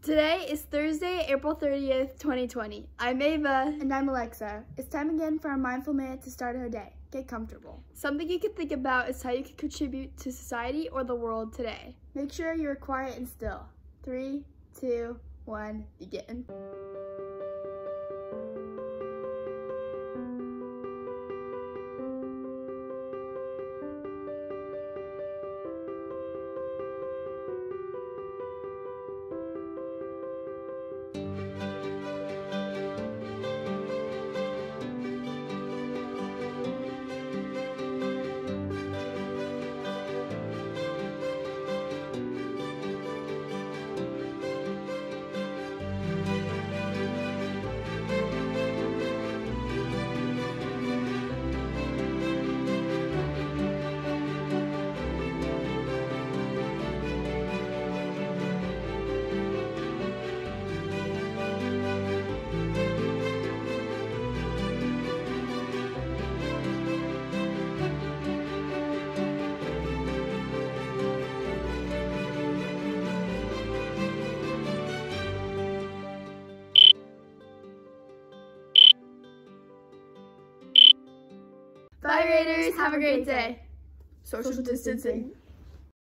Today is Thursday, April 30th, 2020. I'm Ava. And I'm Alexa. It's time again for our Mindful Minute to start our day. Get comfortable. Something you can think about is how you can contribute to society or the world today. Make sure you're quiet and still. 3, 2, 1, begin. Bye, Raiders. Have a great day. Social distancing.